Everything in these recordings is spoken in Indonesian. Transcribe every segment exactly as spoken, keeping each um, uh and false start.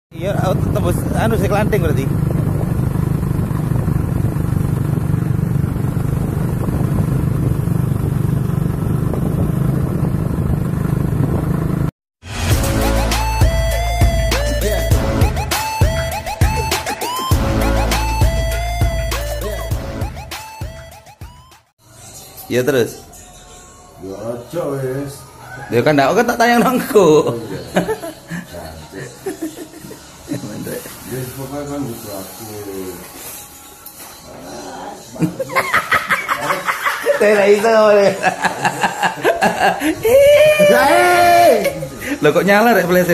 Iya, tembus anu sik lanting berarti. Ya terus. Ya aja wis. Ya kan ndak kan tak tayang nangku. Wis pokoke kan butuh aku. Tera iso. Lo kok nyala rek flash.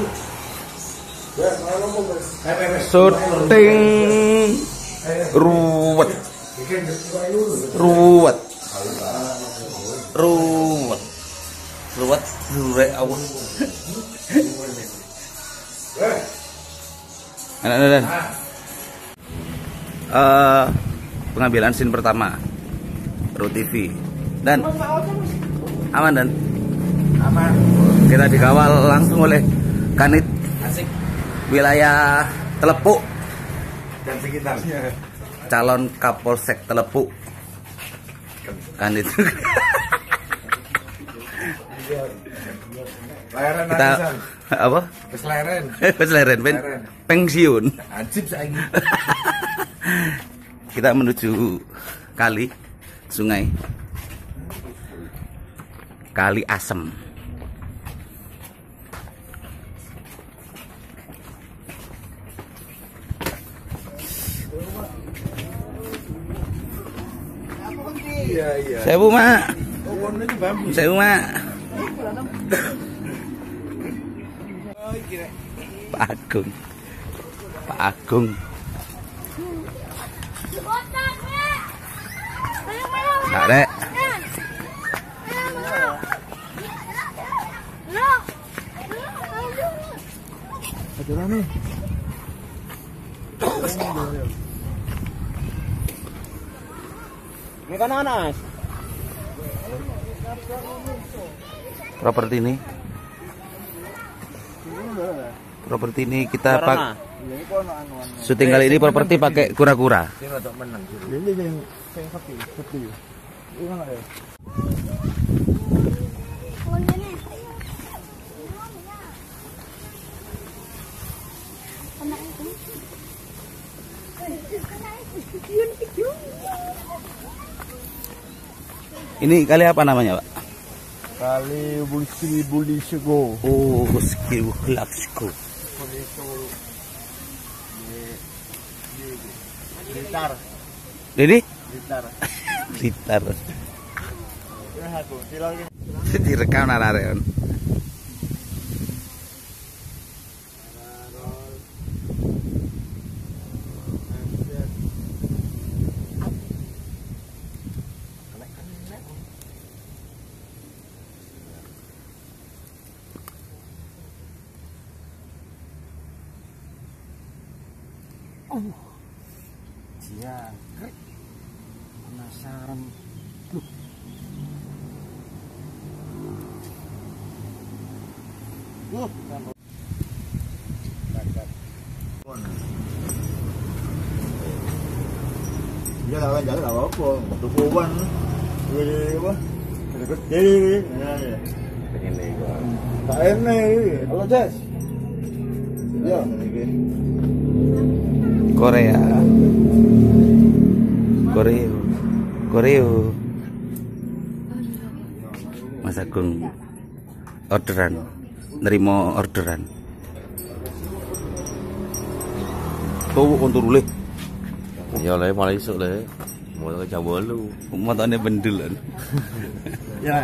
Syuting ruwet. Ruwet. Ruwet. Ruwet rek awak. Anak-anak. Uh, pengambilan scene pertama Pro T V dan aman dan Aman. kita dikawal langsung oleh Kanit Asik. wilayah Telepuk Dan sekitarnya. calon Kapolsek Telepuk Kanit. Layaran Kita nasisan. apa? Wis leren. Wis leren pen pensiun. Ajib saiki. Kita menuju kali sungai Kali Asem. Iya iya. Sewu mak, Oh, ini bambu. sewu mak. Pak Agung, Pak Agung. Nggak dek. Ada rame. Ini kan anas. Properti ini, properti ini kita pak. Syuting kali ini properti pakai kura-kura. Ini yang saya sepi, sepi. Ini mana ya? Ini kali apa namanya, Pak? Kali Bulsi Bulisego. Oh, skill Laksko. Blitar. Jadi? Blitar. Blitar. Ya aku, silakan. Direkam narareon. Oh, jangkrik, penasaran, loh. Loh, dia lawan jalan apa-apa, tukuan, ini apa, gede, ini, ini, tak ini, halo Jess, ya, Korea. Korea. Korea. Mas Agung orderan, nerima orderan. Tuh untuk ulih. Ya le malah isuk le. Mau ke Jawa lu. Motone bendulan. ya,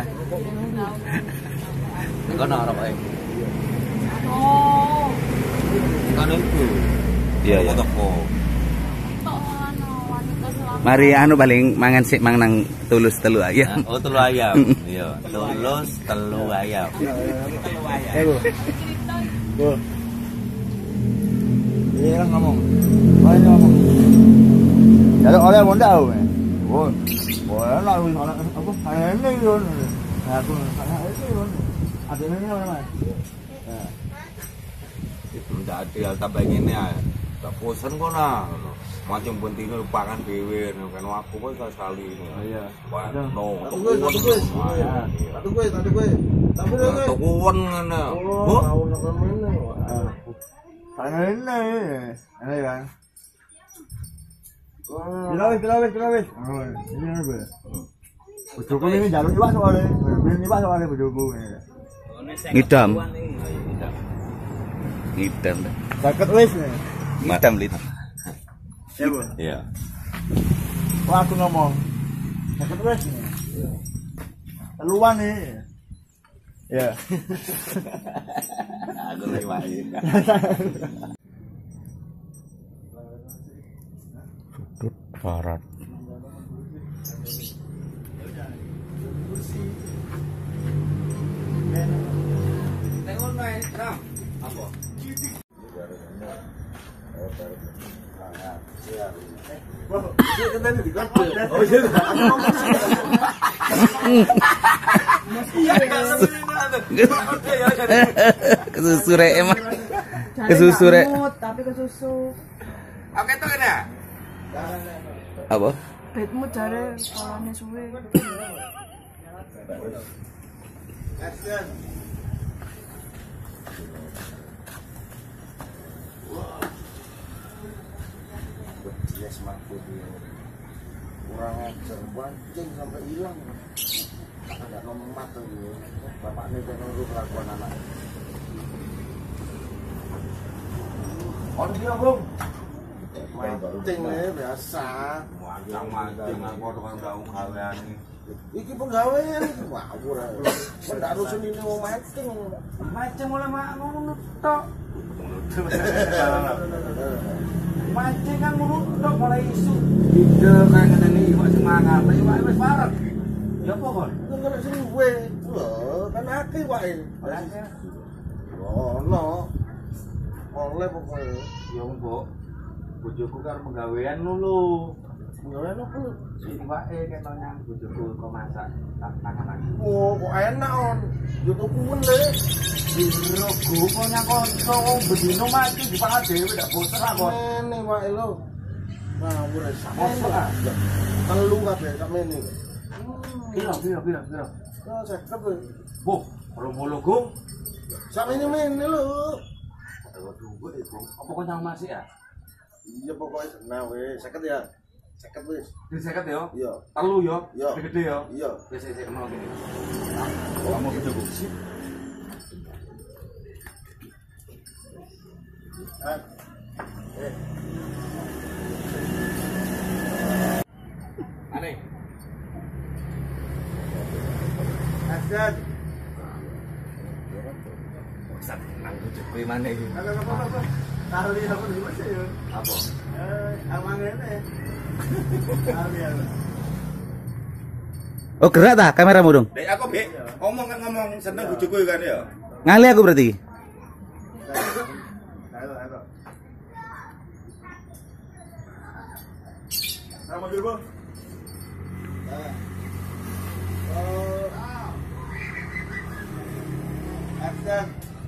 Kan arep ae. Oh. Kan itu. Iya ya. Toko. Mari anu paling mangan sik mang nang Tulus telu ayam. Oh telu ayam. Iya, Tulus telu ayam. eh bu, bu, ini orang ngomong, orang ngomong, jadi orang mau tahu, bu, boleh lah, apa, saya ini yon, aku, saya ini yon, ada ini orang mana? Menjadi hal tambah ngene ae. Tak bosen kok nah. Macam pentingnya lupakan dhewe kan aku kok sekali ini. Oh iya. Wah, no. Satu gue, satu gue. Satu gue, satu gue. Satu gue. Satu kuwen ngene. Oh, tahu nang ngene. Tangan ini. Ini kan. Dilawis, dilawis, dilawis. Oh, ini apa? Bojoku ini jalur iwak soalnya. Ini iwak soalnya bojoku. Ngidam. Ngidam. Saket wis nih. Ngidam lit. Ya, Bu. Iya. Wah, aku ngomong. Saket wis nih. Teluan nih. Ya. Aku lagi main. Sudut barat. Tengok main, Ram. Apa? Kesusu rek emang. Kesusu rek. Tapi kesusu. Oke tuh kena. Apa? Bedmu jare polane suwe. Action. Dia semangku dia kurang ajar pancing sampai hilang. Ada nomat tuh bapaknya kan nurut kelakuan anak. On dia bung. Mancing nih biasa. Mancing-mancing aku tukang gaung gawean ini. Iki penggawean iki ngawur ae. Ndak rusun ini mau mancing. Mancing oleh mak ngono tok. Mancing kan ngono tok mulai isu. Ide kan ngene iwak semangat, iwak wis parek. Ya apa kon? Nang sing suwe. Lho, kan akeh wae. Ono. Oleh pokoke. Ya mbok. Bojoku karo penggawean lho. Penggawean apa lho? Iwake ketok nyang bojoku kok masak tangan aku. Oh, kok enak on. Yo tukuwen le. Dirogo kok nyang kanca wong bedino mati dipangan dhewe ndak bosen lah kon. Ngene wae lho. Ngawur ae sama. Telu kabeh sakmene. Piro piro piro piro. Oh, cakep kowe. Boh, rong puluh gong. Sakmene-mene lho. Aduh duwe gong. Apa kok nyang masih ya? Iya pokoknya senang wis. Seket ya. Seket wis. Di seket ya? Iya. Telu ya? Iya. Gede ya? Iya. Wis wis kena kene. Kamu gitu Bu. Ah. Eh. Aneh. Akan. Sat nang bojoku maneh iki. Apa apa apa. Kali apa di Mas ya? Apa? Eh, aman ngene. Kali ya. Oh, gerak ta kameramu dong? Dek aku Bek, ngomong kan ngomong seneng bojoku kan ya. Ngali aku berarti. Ayo, ayo. Sama dulu, Bang. Oh. Action.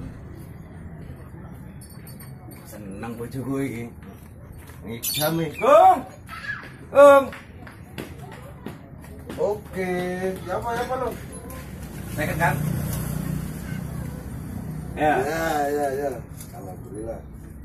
Seneng bojoku iki. Ngidam nih. Gong. Gong. Oke, siapa siapa lo? Saya kan. Ya, ya, ya. Alhamdulillah.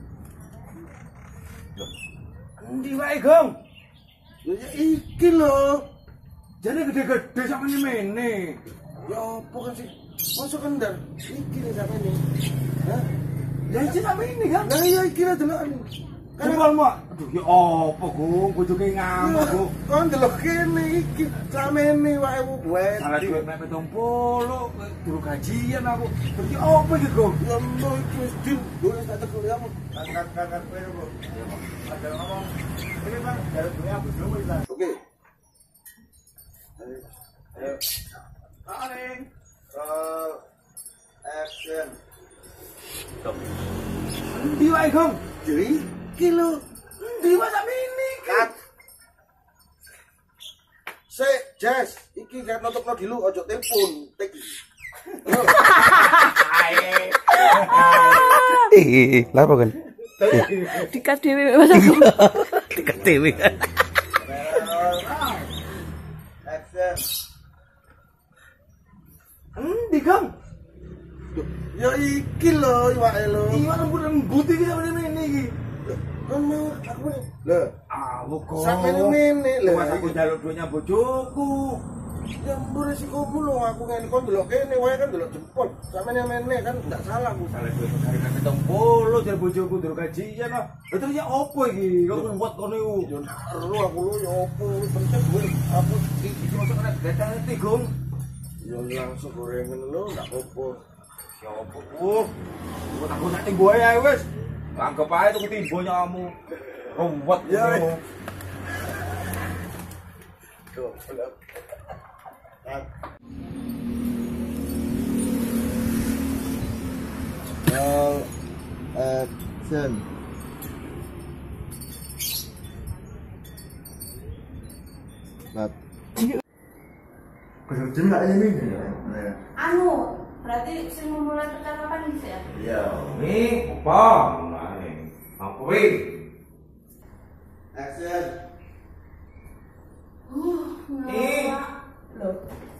Endi wae, Gong? Ya iki lho. Jadi gede-gede sampe mene. Ya apa kan sih? Masuk kendar. Iki nih sampe ini. Hah? Ya iki sampe ini kan. Nah iya iki lah delok ini. Kan mau. Aduh ya apa, Gong? Bojoke ngamuk, Gong. Kon delok kene iki sampe ini wae wet. Salah duit mek petong puluh, dulu gajian aku. Berarti apa iki, Gong? Ya mbok iki wis dil. Gue tak tekel ya, Bu. Angkat-angkat kowe, Bu. Ada ngomong. Ini Bang, dari dunia bodoh kita. Oke. Ayo. Ayo. Rolling. Roll. Action. Stop. Endi wae, Gong? Jadi iki lho. Endi wae sampe ini? Kat. Sik, Jas, iki gak nutupno dulu, ojo telepon. Tik. Ae. Ih, lha apa kan? Dikat dhewe Mas aku. Dikat dhewe. Action. Endi, Gang? Ya iki lho, iwake lho. Iwak lembut-lembut iki sampe ngene iki. Ono aku lho. Awu kok. Sampe ngene lho. Wes aku njaluk duitnya bojoku. Ya mbur resikomu lho, aku ngene kok delok kene wae kan delok jempol. Sampe ngene kan enggak salah aku. Salah duit kari nang pitung puluh jar bojoku durung gajian ah. Lah terus ya opo iki? Kok buat kono iku? Yo perlu aku lho ya opo penting duit aku iki masuk nek datang iki, Gong. Yo langsung gorengan lho enggak opo. Ya opo ku? Kok aku sak timbo ae wis. Anggap ae tuku timbo nyamu. Ruwet ya. Tuh, Roll action. Lat. Kerja nggak ini nih? Anu, berarti sing memulai percakapan bisa ya? Iya, ini apa? Mulai. Apa wih? Action. Uh, Ih. Loh,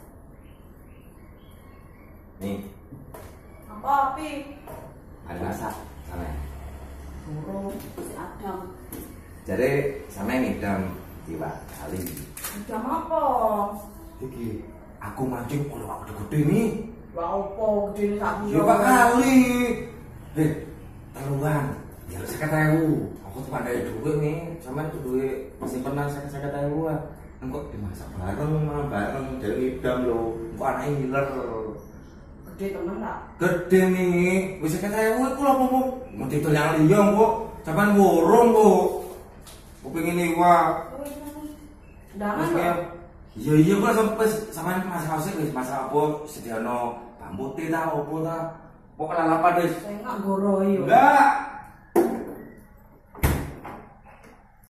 Nih, apa api? ada masak sama. Burung, si Adam. Jadi sama ngidam tiba kali. Adam apa? Iki, aku mancing oleh waktu gede nih. Lah apa gede sak Ya Pak kali. Hei, teluan. Ya lu saya tahu. Aku tuh pandai duit nih, sama itu duit masih pernah saya saya tahu ah. Engkau dimasak bareng, malah bareng dari ngidam lo. Engkau anaknya ngiler. Gede temen tak? Gede nih, bisa kata ya, woi, kulo apa mau? Mau tidur yang liang kok, capan worong kok. Aku pengen nih wah. Jangan Mas, loh. iya iya kok sampai sama masak masak wis masak apa sediano bambu teh ta opo ta. Pokok lalapan wis. Saya nggak goroy. Enggak.